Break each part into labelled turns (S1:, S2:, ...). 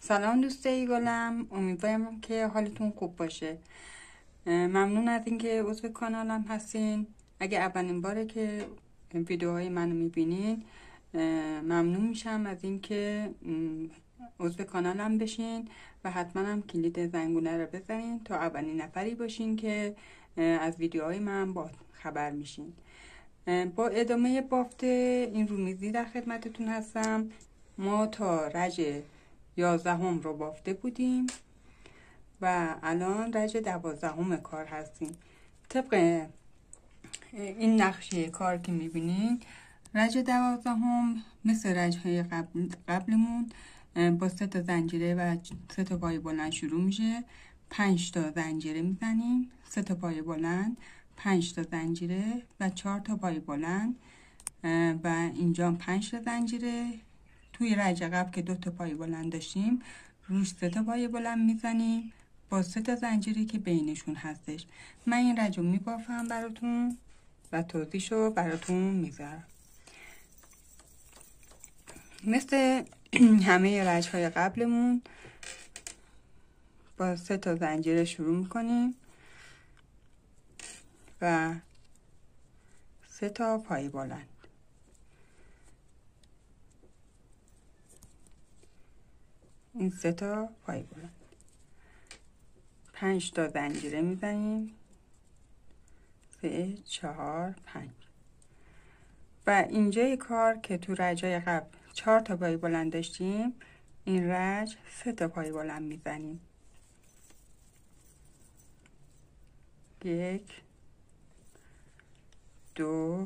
S1: سلام دوستای گلم، امیدوارم که حالتون خوب باشه. ممنون از اینکه عضو کانالم هستین. اگه اولین باره که ویدیوهای منو میبینین ممنون میشم از اینکه عضو کانالم بشین و حتما هم کلید زنگوله رو بزنین تا اولین نفری باشین که از ویدیوهای من با خبر میشین. با ادامه بافت این رومیزی در خدمتتون هستم. ما تا رج 11 رو بافته بودیم و الان رج 12 کار هستیم. طبق این نقشه کار که میبینین رج 12 مثل رج‌های قبلمون با 3 تا زنجیره و 3 تا پای بلند شروع میشه. 5 تا زنجیره میزنیم، 3 تا پای بلند، 5 تا زنجیره و 4 تا پای بلند و اینجا 5 تا زنجیره. توی رج قبل که 2 تا پای بلند داشتیم روش 3 تا پای بلند میزنیم با 3 تا زنجیره که بینشون هستش. من این رج رو میبافم براتون و توضیحشو براتون میذارم. مثل همه رج های قبلمون با 3 تا زنجیره شروع میکنیم و 3 تا پای بلند. این 3 تا پای بلند، 5 تا زنجیره میزنیم، 3 4 5 و اینجای کار که تو رجای قبل 4 تا پای بلند داشتیم این رج 3 تا پای بلند میزنیم. 1 2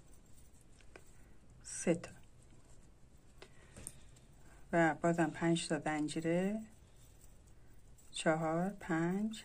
S1: 3 تا و بازم 5 تا زنجیره، 4 5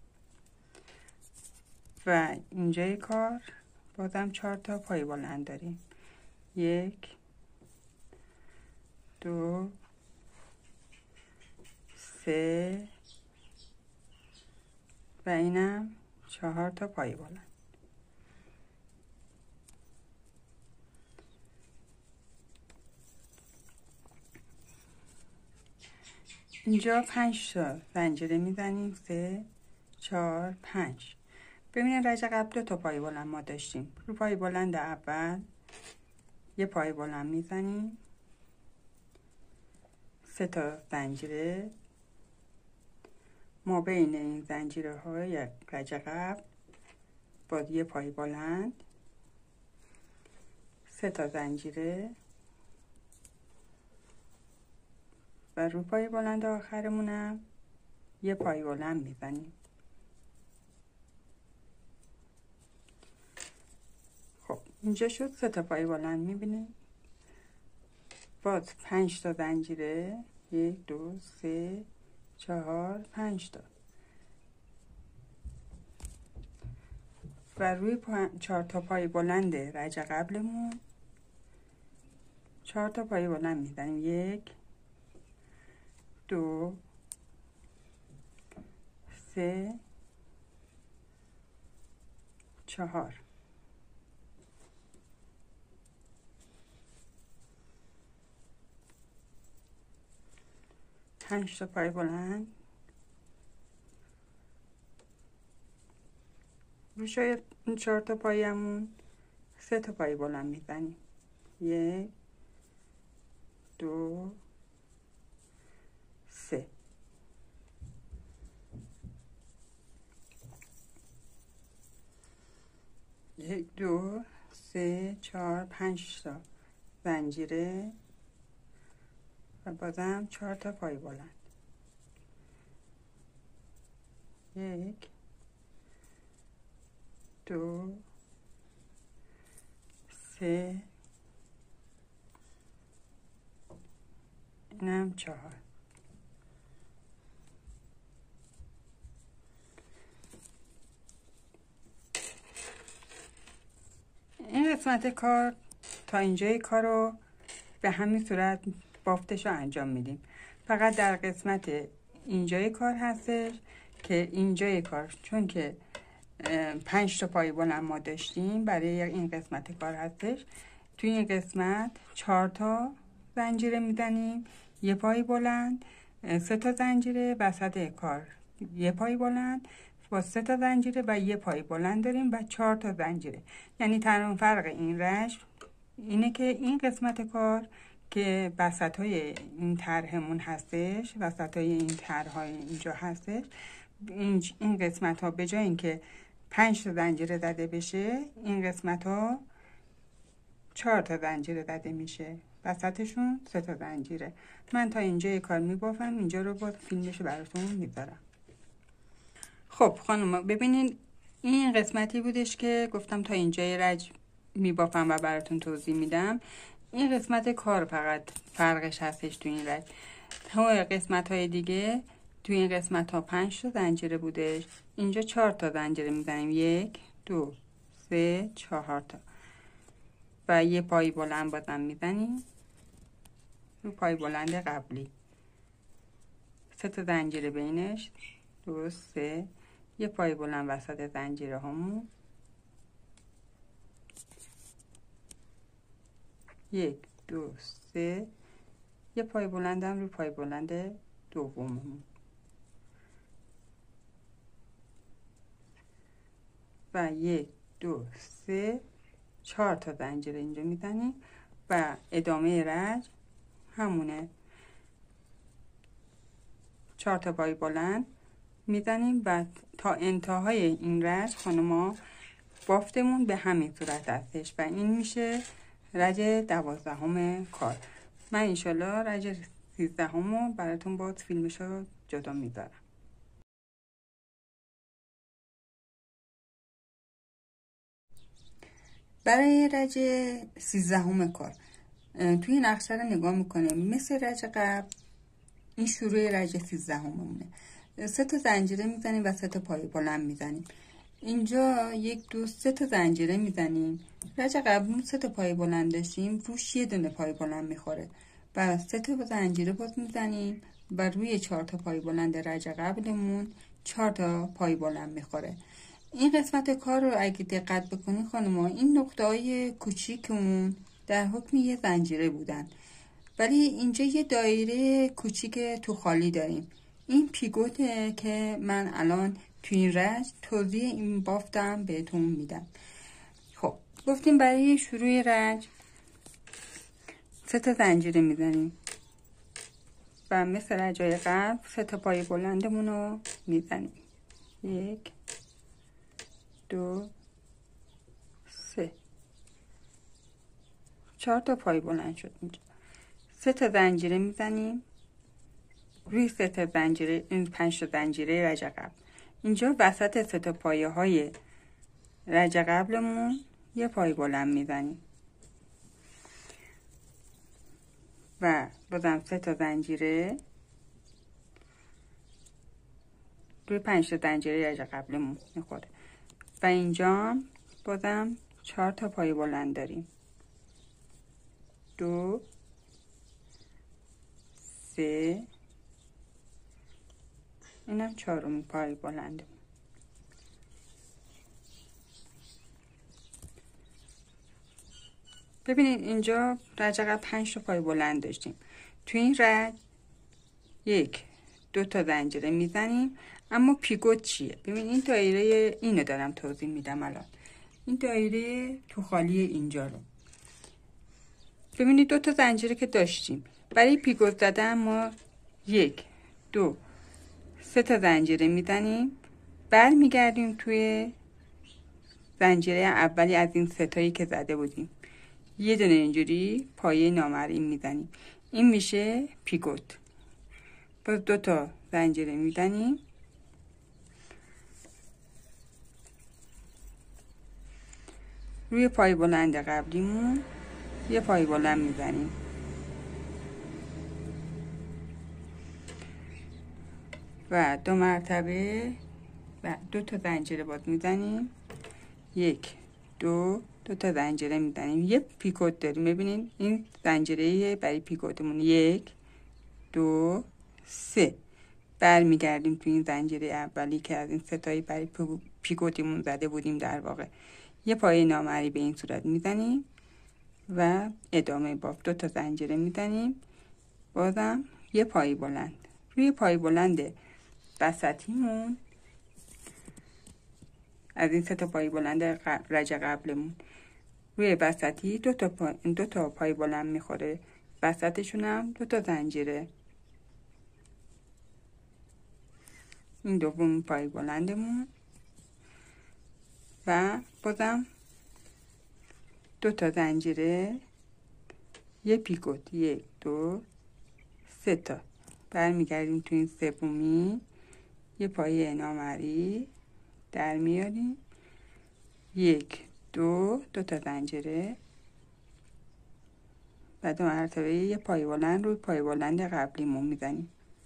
S1: و اینجای کار بازم 4 تا پای بلند داریم. 1 2 3 و اینم 4 تا پای بلند. اینجا 5 تا زنجیره میزنیم، 3 4 5. ببینید رج قبل 2 تا پای بلند ما داشتیم. رو پای بلند اول یه پای بلند میزنیم، 3 تا زنجیره، ما بین این زنجیره ها یک رج قبل با یه پای بلند، 3 تا زنجیره و رو پای بلند آخرمونم یه پای بلند میزنیم. خب اینجا شد 3 تا پای بلند. میبینید باز 5 تا زنجیره، 1 2 3 4 5 تا و روی 4 تا پای بلند رج قبلمون 4 تا پای بلند میزنیم. 1 2 3 4 5 تا پای بلند. روی 4 تا پایمون 3 تا پای بلند میزنیم. 1 2 3 1 2 3 4 5 تا زنجیره و بازم 4 تا پای بلند. 1 2 3 اینم 4. این قسمت کار تا اینجای کار رو به همین صورت بافتش رو انجام میدیم. فقط در قسمت اینجای کار هستش که اینجای کار چون که 5 تا پای بلند ما داشتیم برای این قسمت کار هستش. توی این قسمت 4 تا زنجیره میزنیم، یه پای بلند 3 تا زنجیره وسط کار، 1 پای بلند با 3 تا زنجیره و 1 پای بلند داریم و 4 تا زنجیره. یعنی تنها فرق این رشت اینه که این قسمت کار که وسط های این طرحمون هستش، وسط های این طرح‌های اینجا هستش، این قسمت ها به جای اینکه 5 تا زنجیره زده بشه، این قسمت ها 4 تا زنجیره زده میشه، وسطشون 3 تا زنجیره. من تا اینجا کار میبافم، اینجا رو با فیلمش براتون میذارم. خب خانم ببینین، این قسمتی بودش که گفتم تا اینجای رج میبافم و براتون توضیح میدم. این قسمت کار فقط فرقش هستش تو این رج. تو قسمت های دیگه تو این قسمت ها 5 تا زنجیره بودش، اینجا 4 تا زنجیره میزنیم، 1 2 3 4 تا و 1 پای بلند بازم میزنیم رو پای بلند قبلی، 3 تا زنجیره بینش، 2 3 1 پای بلند وسط زنجیره هامون، 1 2 3 1 پای بلندم رو پای بلند دوممون و 1 2 3 4 تا زنجیره اینجا میزنیم و ادامه رج همونه، 4 تا پای بلند میزنیم و تا انتهای این رج خانما بافتمون به همین صورت هستش و این میشه رج 12 کار. من انشالله رج 13 رو براتون باز فیلمش رو جدا میذارم. برای رج 13 کار توی نقشه رو نگاه میکنه، مثل رج قبل این شروع رج 13 مونه. 3 تا زنجیره میزنیم و 3 تا پای بلند میزنیم. اینجا 1 2 3 تا زنجیره میزنیم. رج قبل 3 تا پای بلند داشتیم، روش یه دونه پای بلند میخوره و 3 تا زنجیره باز میزنیم و روی 4 تا پای بلند رج قبلمون 4 تا پای بلند میخوره. این قسمت کار رو اگه دقت بکنین خانم‌ها، این نقطه‌های کوچیکمون در حکم یه زنجیره بودن، ولی اینجا یه دایره کوچیک تو خالی داریم. این پیگوته که من الان تو این رج توضیح این بافتم بهتون میدم. خب گفتیم برای شروع رج 3 تا زنجیره میزنیم و مثل رجای قبل 3 تا پای بلندمون رو میزنیم، 1 2 3 4 تا پای بلند شد. اینجا 3 تا زنجیره میزنیم روی 3 تا زنجیره، این 5 تا زنجیره رج قبل. اینجا وسط 3 تا پایه های رج قبلمون یه پای بلند میزنیم و بازم 3 تا زنجیره روی 5 تا زنجیره رج قبلمون میخوره و اینجا بازم 4 تا پای بلند داریم، 2 3 اینم 4مین پای بلند. ببینید اینجا رج قبل 5 تا پای بلند داشتیم، تو این رج 1 2 تا زنجیره میزنیم. اما پیگوت چیه؟ ببین این دایره اینو دارم توضیح میدم الان. این دایره تو خالی اینجا رو ببینید، 2 تا زنجیره که داشتیم برای پیگوت زدن ما 1 2 3 تا زنجیره میزنیم، برمیگردیم توی زنجیره اولی از این 3 تایی که زده بودیم، یه دونه اینجوری پایه نامرئی میزنیم، این میشه پیگوت. باز 2 تا زنجیره میزنیم روی پای بلند قبلیمون یه پای بلند میزنیم و 2 مرتبه و 2 تا زنجیره باز میزنیم، 1 2 2 تا زنجیره میزنیم، یه پیکوت داریم. ببینید این زنجیره برای پیکوتمون 1 2 3 برمیگردیم تو این زنجیره اولی که از این 3 تایی برای پیکوتمون زده بودیم، در واقع یه پای نامرئی به این صورت میزنیم و ادامه بافت 2 تا زنجیره میزنیم، بازم یه پای بلند روی پای بلند وسطیمون از این 3 تا پای بلند رج قبلمون روی وسطی 2 تا پای بلند میخوره، وسطشون هم 2 تا زنجیره. این دوم پای بلندمون و بازم 2 تا زنجیره، یه پیکوت، 1 2 3 تا. برمیگردیم تو این سومی، یه پایه نامری در میاریم، 1 2 تا زنجیره و 2 مرتبه یه پای بلند روی پای بلند قبلیمون میزنیم،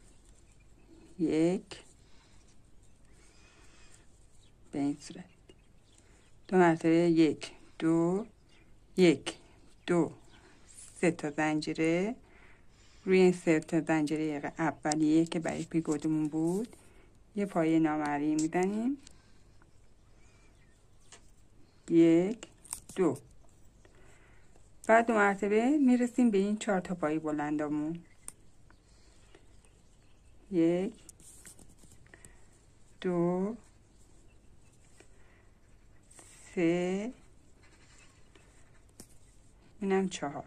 S1: 1 به این صورت، 2 مرتبه 1 2 1 2 3 تا زنجیره روی این 3 تا زنجیره اولیه که برای پیکوتمون بود یه پایه نامری میزنیم، 1 2. بعد 2 مرتبه میرسیم به این 4 تا پای بلندمون، 1 2 3 اینم 4.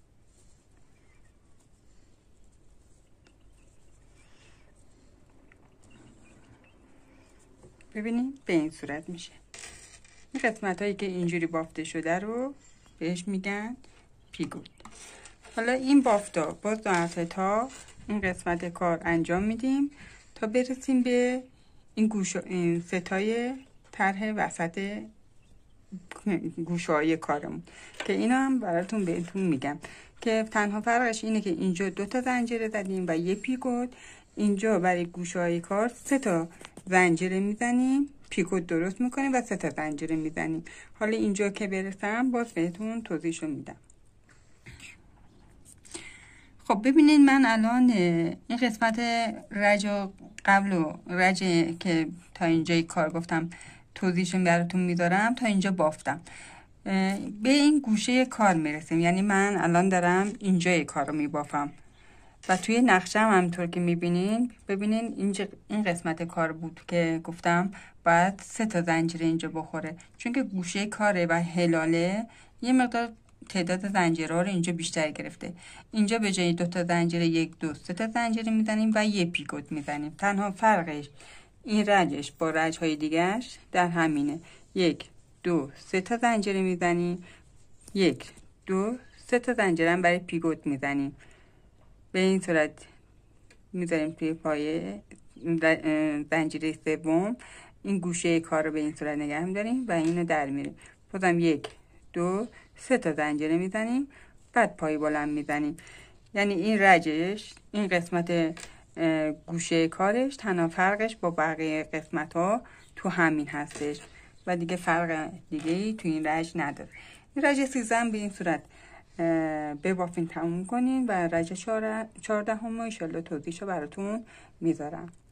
S1: ببینید به این صورت میشه. این قسمت هایی که اینجوری بافته شده رو بهش میگن پیگود. حالا این بافتا باز 2 مرتبه تا این قسمت کار انجام میدیم تا برسیم به این ستای طرح وسط گوشه های کارمون که اینا هم براتون بهتون میگم که تنها فرقش اینه که اینجا 2 تا زنجیره زدیم و یه پیکوت، اینجا برای گوشه های کار 3 تا زنجیره میزنیم، پیکوت درست میکنیم و 3 تا زنجیره میزنیم. حالا اینجا که برسم باز بهتون توضیحشو میدم. خب ببینید من الان این قسمت رج قبل و رج که تا اینجای کار گفتم توضیحشون براتون میذارم تا اینجا بافتم، به این گوشه کار میرسیم. یعنی من الان دارم اینجای کار رو میبافم و توی نقشه هم همطور که میبینین ببینین این قسمت کار بود که گفتم باید 3 تا زنجیره اینجا بخوره، چون که گوشه کاره و هلاله یه مقدار تعداد زنجیره رو اینجا بیشتر گرفته. اینجا به جای 2 تا زنجیره 1 2 3 تا زنجیره میزنیم و یه پیکوت میزنیم. تنها فرقش این رجش با رج های دیگرش در همینه، 1 2 3 تا زنجیره میزنیم، 1 2 3 تا زنجیره هم برای پیکوت میزنیم. به این صورت میذاریم توی پایه زنجیره سوم، این گوشه کار رو به این صورت نگه می‌داریم و اینو در میریم. بازم 1 2 3 تا زنجیره میزنیم، بعد پای بلند میزنیم. یعنی این رجش، این قسمت گوشه کارش تنها فرقش با بقیه قسمت ها تو همین هستش و دیگه فرق دیگه ای تو این رج نداره. این رج 13 به این صورت ببافین تموم کنین و رج 14 هم ان شاءالله توضیحشو براتون میذارم.